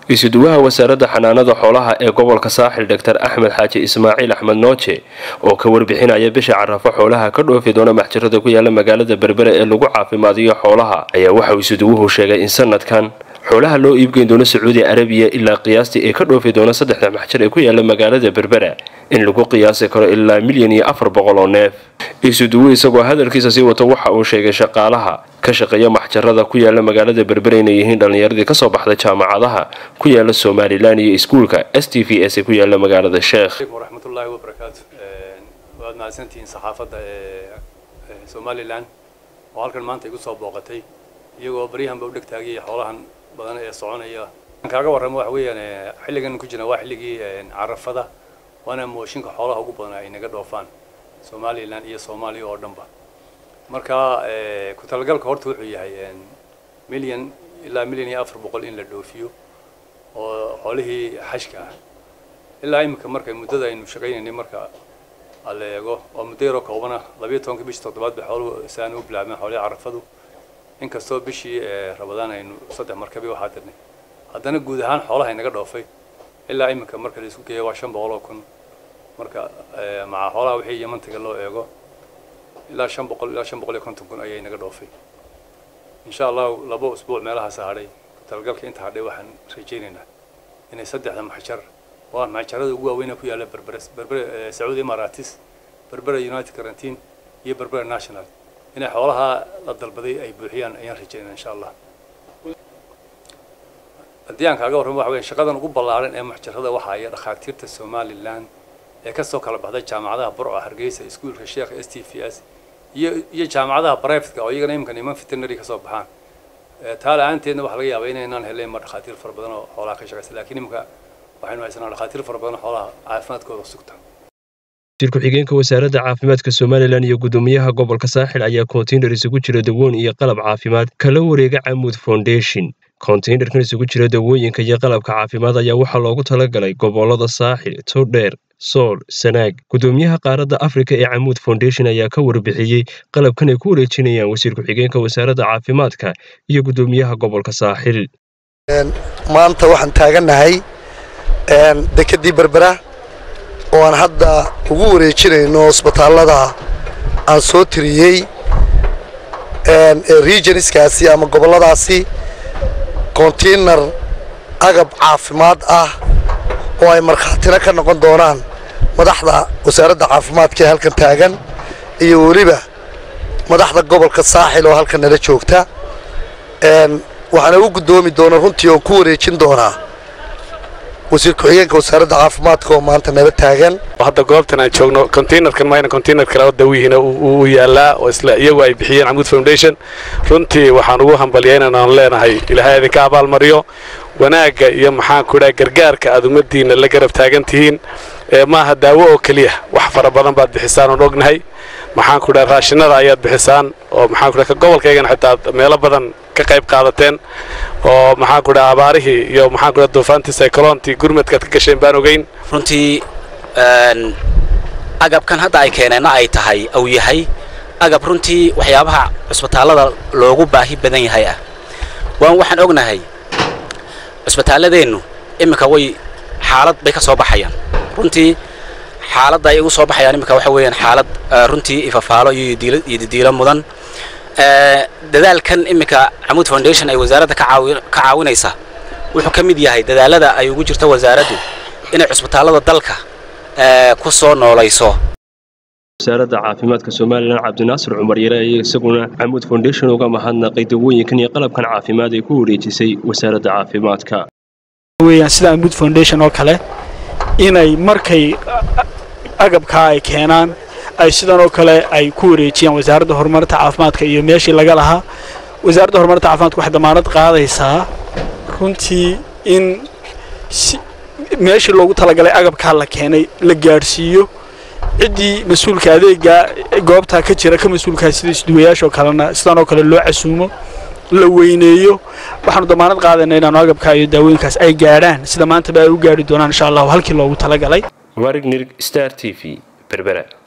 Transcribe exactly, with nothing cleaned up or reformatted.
isuduwaha wasaaradda xanaanada xoolaha ee gobolka saaxil Doctor Axmed Xaaji Ismaaciil Axmed Nooje oo ka warbixinaya bisha carafo xoolaha ka dhoofi doona maxjarada ku yaala magaalada Berbera ee lagu caafimaadiyo xoolaha ayaa waxa uu isuduwuhu sheegay in sanadkan xoolaha loo iibgeyn doono Sacuudi Arabiya ilaa qiyaastii ay ka dhoofi doona saddex maxjar ee ku yaala magaalada Berbera in lagu qiyaasi karo ilaa milyan iyo afar boqol oo neef. isuduwuhu isagoo hadalkiisa sii wato waxa uu sheegay shaqaalaha ka shaqeeya maxjarada ku yaala magaalada Berbera inay yihiin dhalinyaradii ka soo baxday jaamacadaha ku yaala Soomaaliland iyo iskuulka S T V S ku yaala magaalada Sheekh. Waraxmatullaahi wa barakaatuh. Waad mahadsantihiin saxaafadda ee Soomaaliland oo halkan maanta igu soo booqatay iyagoo bariyahan ba u dhigtaagay xoolahan badan ee soconaya. Kaaga warramo wax weeyaan xilligan ku jira waa xilligii carafada waana mooshinka xoolaha ugu badan ay naga dhoofaan Soomaaliland iyo Soomaaliya oo dhanba. marka ku talagalka horta wuxuu yahay milyan ilaa milyan iyo afar boqol in la dhoofiyo oo xoolihii xashka ah ilaa imika markay muddada aynu shaqeynayna marka la eego oo muddo yar oo kooban ah laba iyo toban bishii toddobaad bay xooluhu saan u bilaabeen xoolaha carafadu inkastoo bishii Ramadaan aynu saddex markabi waxaa dirnay haddana guud ahaan xoolaha inaga dhoofay ilaa imika marka la isku geeyo waa shan boqol oo kun marka maca xoolaha wixii Yemantiga loo eego ilaa shan boqol ilaa shan boqol iyo konton kun ayay naga dhoofay insha Allah laba usbuuc meelaha saaray talgalka inta hadhay waxaan rajaynaynaa inay saddexda maxjar waa maxjarada ugu waaweyn ku yaala Berbera Berbera Saudi Emirates Berbera United Quarantine iyo Berbera National inay xoolaha la dalbaday ay buuxiyaan ayaan rajaynaynaa insha Allah. haddii aan kaaga warramo waxa weeye shaqadan ugu ballaaran ee maxjarada waxa ay dhakhaatiirta Soomaaliland ee ka soo kala baxday jaamacadaha Burco Hargeysa iskuulka Sheekh S T V S iyo iyo jaamacadaha private oo iyagana imkan iman veterinary ka soo baxaan taala aanteedna waxa laga yaabaa inay inaan helay mar dhakhaatiir fara badan oo xoolaha ka shaqeysa laakiin imka waxaynu haysanaa dhakhaatiir fara badan oo xoolaha caafimaadkooda sugta. Wasiirka xigeenka wasaaradda caafimaadka Soomaaliland iyo gudoomiyaha gobolka Saaxil ayaa container isugu jira dawoon iyo qalab caafimaad kala wareega Camud Foundation. Containerkan isugu jira dawooyinka iyo qalabka caafimaad ayaa waxa loogu talagalay gobolada Saaxil, Togdheer, Sool, Sanaag. Gudoomiyaha qaaradda Afrika ee Camud Foundation ayaa ka warbixiyay qalabkan ay ku wareejinayaan wasiirka xigeenka wasaaradda caafimaadka iyo gudoomiyaha gobolka Saaxil. maanta waxaan taaganahay een dekadii Berbera oo aan hadda ugu wareejinayno isbitaalada aan soo tiriyay een regionskaasi ama goboladaasi container agab caafimaad ah oo ay marxatina ka noqon doonaan madaxda wasaaradda caafimaadka ee halkan taagan iyo waliba madaxda gobolka Saaxil oo halkan nala joogta een waxaan ugu gudoomi doonaa runtii oo ku wareejin doonaa wasiirka xigeenka wasaaradda caafimaadka oo maanta nala taagan hadda goobtan aan joogno containerkan mayna container kale oo dawiina uu yaala oo isla iyagu ay bixiyeen Camud Foundation runtii waxaan ugu hambalyeynaa inaan leenahay Ilaahay idinka abaal mariyo wanaaga iyo maxaan ku dhahay gargaarka aad umadiina la garab taagan tihiin ee maaha daawo oo kaliya wax fara badan baad bixisaan oo ognahay maxaan ku dhahay raashinada ayaad bixisaan oo maxaan ku dhahay gobolkaygan xitaa meelo badan ka qayb qaadateen oo maxaan ku dhahay abaarihii iyo maxaan ku dhahay duufaantii cyclone-tii gurmadka ka gasheen baan ogeyn runtii een agabkan hadda ay keenayna ay tahay aw yahay agab runtii waxyaabaha cusbitaalada loogu baahi badan yahay ah waan waxaan ognahay cusbitaaladeennu imika way xaalad bay ka soo baxayaan runtii xaaladda ay ugu soo baxayaan imika waxa weeyaan xaalad runtii ifafaalo iyo diilo iyo diilo mudan ee dadaalkan imika Camud Foundation ay wasaaradda ka caawinaysa wuxuu ka mid yahay dadaalada ay ugu jirto wasaaraddu inay cusbitaalada dalka ee ku soo noolayso. wasaaradda caafimaadka Soomaaliland Cabdinaasir Cumar Yare ayaa isaguna Camud Foundation uga mahadnaqay dawooyinkan iyo qalabkan caafimaad ay ku wareejisay wasaaradda caafimaadka. weeyaan sida Camud Foundation oo kale inay markay agabka ay keenaan ay sidoo oo kale ay ku wareejiyaan wasaaradda horumarinta caafimaadka iyo meeshii laga lahaa wasaaradda horumarinta caafimaadka waxa damaanad qaadaysaa runtii in meeshii loogu talagalay agabka la keenay la gaarsiiyo cidii mas'uulka adeega goobta ka jira ka mas'uulka sida isduwayaasha kalena sidoo oo kale loo casuumo la weyneeyo waxaanu damaanad qaadanaynaa inaan agabka iyo daawooyinkaas ay gaaraan sida maanta ba ay u gaari doonaan insha Allah halkii loogu talagalay. Warig Nirig Star T V Berbera.